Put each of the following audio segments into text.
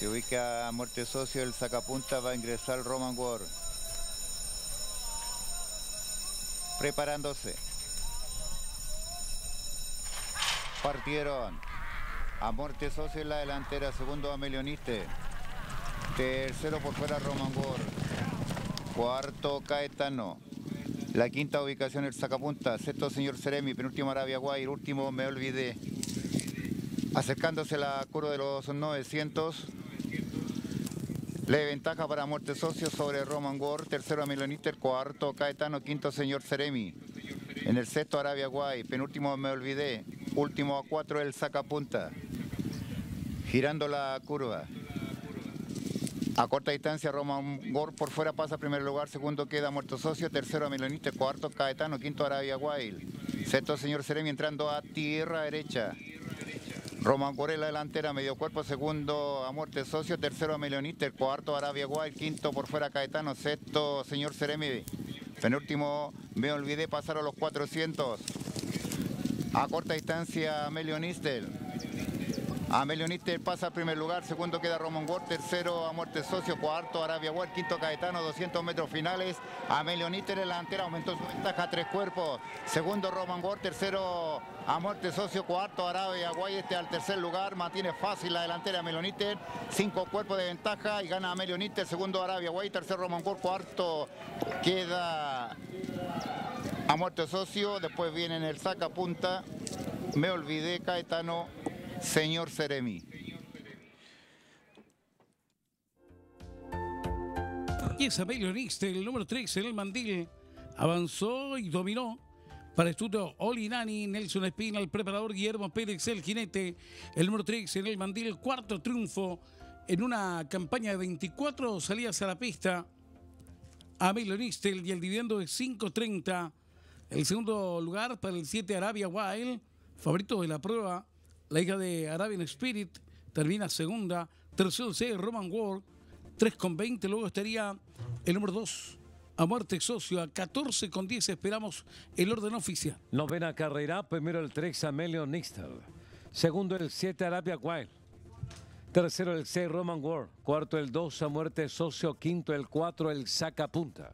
Se ubica a muerte socio, el sacapunta va a ingresar Roman Ward. Preparándose. Partieron. A muerte socio en la delantera, segundo Amelioniste. Tercero por fuera Roman Ward. Cuarto Caetano. La quinta ubicación el sacapunta. Sexto señor Seremi. Penúltimo Arabia Guay. Último Me Olvidé. Acercándose la curva de los 900. Leve ventaja para muerte socio sobre Roman Ward. Tercero Amelioniste. Cuarto Caetano. Quinto señor Seremi. En el sexto Arabia Guay. Penúltimo Me Olvidé. Último a 4 el sacapunta. Girando la curva. A corta distancia Roman Ward por fuera pasa primer lugar, segundo queda muerto socio, tercero Amelioniste, cuarto Caetano, quinto Arabia Wild, sexto señor Seremi entrando a tierra derecha. Roman Ward en la delantera, medio cuerpo, segundo a muerte socio, tercero Amelioniste, cuarto Arabia Wild, quinto por fuera Caetano, sexto señor Seremi. Penúltimo Me Olvidé, pasaron los 400. A corta distancia Amelioniste. Amelioniste pasa al primer lugar, segundo queda Roman Ward, tercero a muerte socio, cuarto Arabia Ward, quinto Caetano, 200 metros finales. Amelioniste en la delantera, aumentó su ventaja a 3 cuerpos. Segundo Roman Ward, tercero a muerte socio, cuarto Arabia Ward, al tercer lugar, mantiene fácil la delantera Amelioniste, 5 cuerpos de ventaja y gana Amelioniste, segundo Arabia Ward, tercero Roman Ward, cuarto queda a muerte socio, después viene en el sacapunta, Me Olvidé, Caetano, señor Seremi. Y es Amelioniste, el número 3 en el mandil. Avanzó y dominó. Para estudio Olinani, Nelson Espina, el preparador Guillermo Pérez, el jinete. El número 3 en el mandil, cuarto triunfo en una campaña de 24 salidas a la pista. Amelioniste y el dividendo de 5.30. El segundo lugar para el 7 Arabia Wild, favorito de la prueba. La hija de Arabian Spirit termina segunda. Tercero C, Roman Ward, 3.20. Luego estaría el número 2, a muerte socio, a 14.10. Esperamos el orden oficial. Novena carrera, primero el 3 Amelioniste. Segundo el 7 Arabia Wild. Tercero el 6 Roman Ward. Cuarto el 2 a muerte socio. Quinto el 4 el sacapunta.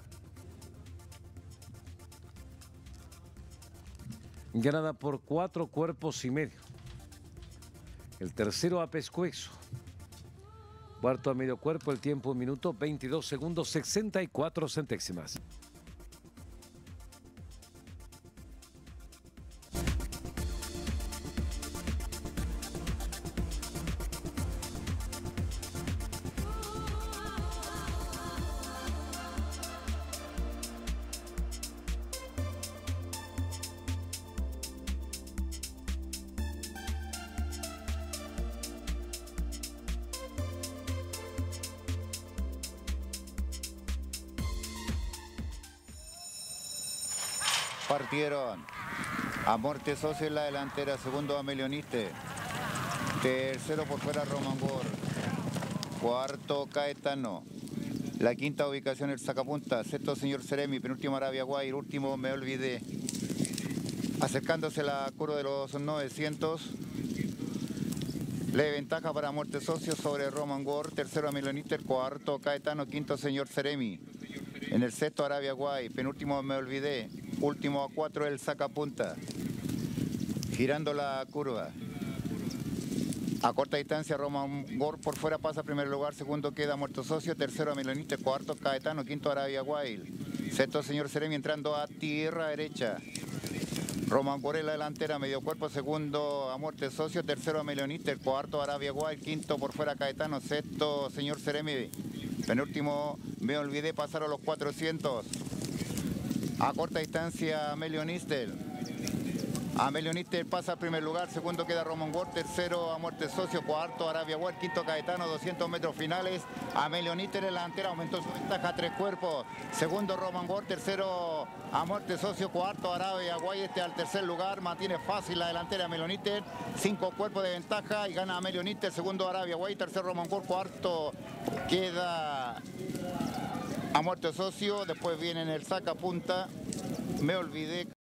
Ganada por 4 cuerpos y medio. El tercero a pescuezo. Cuarto a medio cuerpo, el tiempo 1 minuto 22 segundos 64 centésimas. Partieron. A muerte socio en la delantera, segundo Amelioniste. Tercero por fuera Roman Ward. Cuarto Caetano. La quinta ubicación el sacapunta. Sexto señor Seremi. Penúltimo Arabia Guay. Último Me Olvidé. Acercándose la curva de los 900. Leve ventaja para muerte socio sobre Roman Ward. Tercero Amelioniste. Cuarto Caetano. Quinto señor Seremi. En el sexto Arabia Guay. Penúltimo Me Olvidé. Último a 4 el sacapunta. Girando la curva. A corta distancia Roman Ward por fuera pasa primer lugar, segundo queda muerto socio, tercero Amelioniste, cuarto Caetano, quinto Arabia Wild, sexto señor Seremi entrando a tierra derecha. Roman Ward en la delantera, medio cuerpo, segundo a muerte socio, tercero Amelioniste, cuarto Arabia Wild, quinto por fuera Caetano, sexto señor Seremi. Penúltimo Me Olvidé, pasaron los 400. A corta distancia Amelioniste. Amelioniste pasa al primer lugar, segundo queda Roman Ward, tercero a muerte socio, cuarto Arabia Ward, quinto Caetano, 200 metros finales. Amelioniste en la delantera, aumentó su ventaja a 3 cuerpos. Segundo Roman Ward, tercero a muerte socio, cuarto Arabia Ward, al tercer lugar, mantiene fácil la delantera Amelioniste, 5 cuerpos de ventaja y gana Amelioniste, segundo Arabia Ward, tercero Roman Ward, cuarto queda a muerte socio, después viene en el sacapunta, Me Olvidé.